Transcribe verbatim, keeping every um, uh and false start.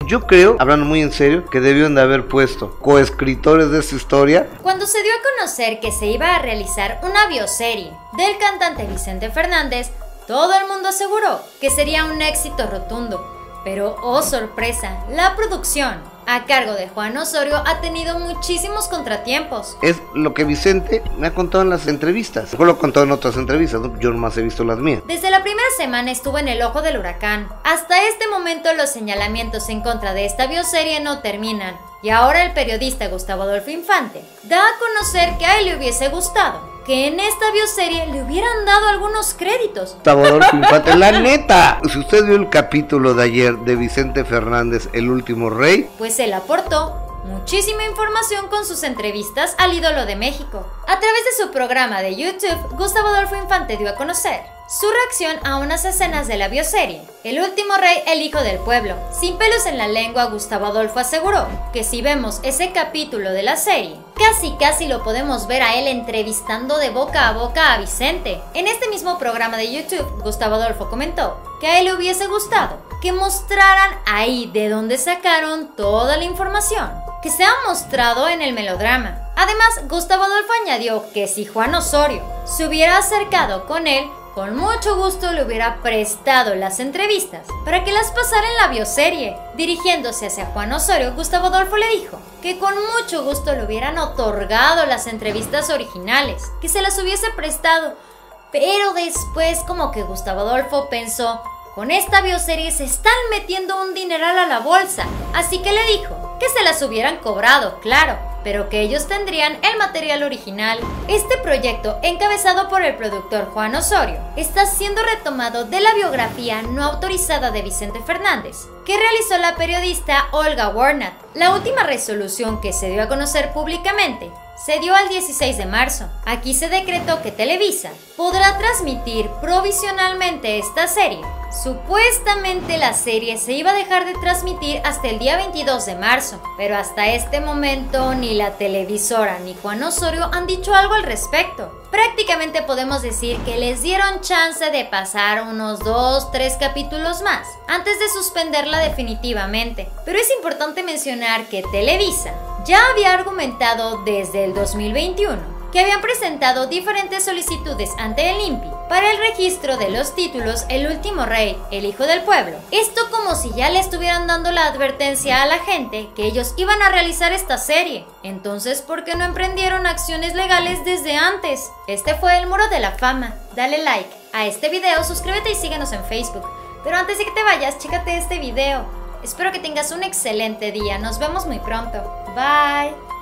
Yo creo, hablando muy en serio, que debieron de haber puesto coescritores de esta historia. Cuando se dio a conocer que se iba a realizar una bioserie del cantante Vicente Fernández, todo el mundo aseguró que sería un éxito rotundo. Pero, oh sorpresa, la producción, a cargo de Juan Osorio, ha tenido muchísimos contratiempos. Es lo que Vicente me ha contado en las entrevistas. Yo lo he contado en otras entrevistas, ¿no? Yo nomás he visto las mías. Desde la primera semana estuvo en el ojo del huracán. Hasta este momento los señalamientos en contra de esta bioserie no terminan. Y ahora el periodista Gustavo Adolfo Infante da a conocer que a él le hubiese gustado que en esta bioserie le hubieran dado algunos créditos. Gustavo Adolfo Infante, la neta. Si usted vio el capítulo de ayer de Vicente Fernández, El Último Rey, pues él aportó muchísima información con sus entrevistas al ídolo de México. A través de su programa de YouTube, Gustavo Adolfo Infante dio a conocer su reacción a unas escenas de la bioserie El Último Rey, el Hijo del Pueblo. Sin pelos en la lengua, Gustavo Adolfo aseguró que si vemos ese capítulo de la serie, casi casi lo podemos ver a él entrevistando de boca a boca a Vicente. En este mismo programa de YouTube, Gustavo Adolfo comentó que a él le hubiese gustado que mostraran ahí de dónde sacaron toda la información que se ha mostrado en el melodrama. Además, Gustavo Adolfo añadió que si Juan Osorio se hubiera acercado con él, con mucho gusto le hubiera prestado las entrevistas para que las pasara en la bioserie. Dirigiéndose hacia Juan Osorio, Gustavo Adolfo le dijo que con mucho gusto le hubieran otorgado las entrevistas originales, que se las hubiese prestado, pero después como que Gustavo Adolfo pensó, con esta bioserie se están metiendo un dineral a la bolsa, así que le dijo que se las hubieran cobrado, claro, pero que ellos tendrían el material original. Este proyecto, encabezado por el productor Juan Osorio, está siendo retomado de la biografía no autorizada de Vicente Fernández, que realizó la periodista Olga Warnat. La última resolución que se dio a conocer públicamente se dio al dieciséis de marzo. Aquí se decretó que Televisa podrá transmitir provisionalmente esta serie. Supuestamente la serie se iba a dejar de transmitir hasta el día veintidós de marzo, pero hasta este momento ni la televisora ni Juan Osorio han dicho algo al respecto. Prácticamente podemos decir que les dieron chance de pasar unos dos, tres capítulos más antes de suspenderla definitivamente. Pero es importante mencionar que Televisa ya había argumentado desde el dos mil veintiuno que habían presentado diferentes solicitudes ante el I N P I para el registro de los títulos El Último Rey, El Hijo del Pueblo. Esto como si ya le estuvieran dando la advertencia a la gente que ellos iban a realizar esta serie. Entonces, ¿por qué no emprendieron acciones legales desde antes? Este fue el Muro de la Fama. Dale like a este video, suscríbete y síguenos en Facebook. Pero antes de que te vayas, chécate este video. Espero que tengas un excelente día. Nos vemos muy pronto. Bye.